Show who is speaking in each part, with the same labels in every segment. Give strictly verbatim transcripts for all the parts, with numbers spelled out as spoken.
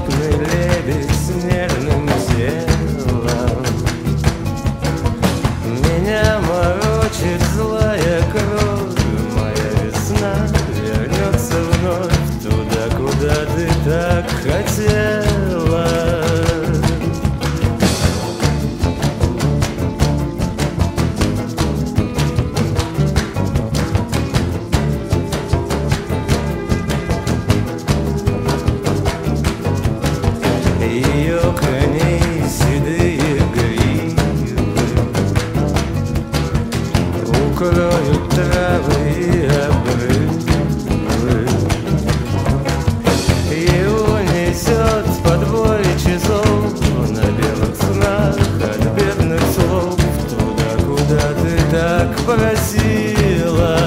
Speaker 1: Беспокойный лебедь с нежным телом. Меня морочит злая кровь. Моя весна вернется вновь туда, куда ты так хотела. Ее коней седые гривы укроют травы и обрывы. Его несет под бой часов на белых снах от бедных слов туда, куда ты так просила.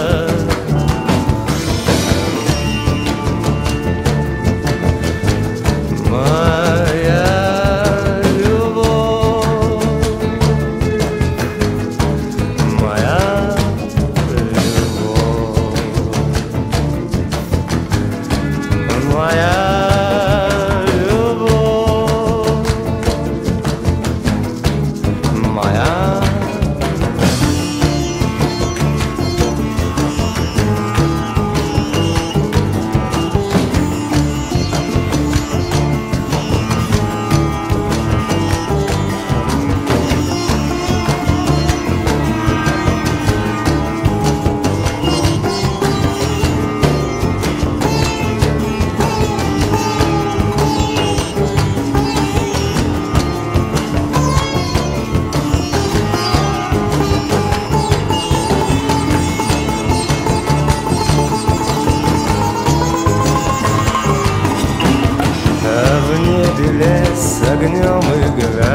Speaker 1: Лес с огнем играет,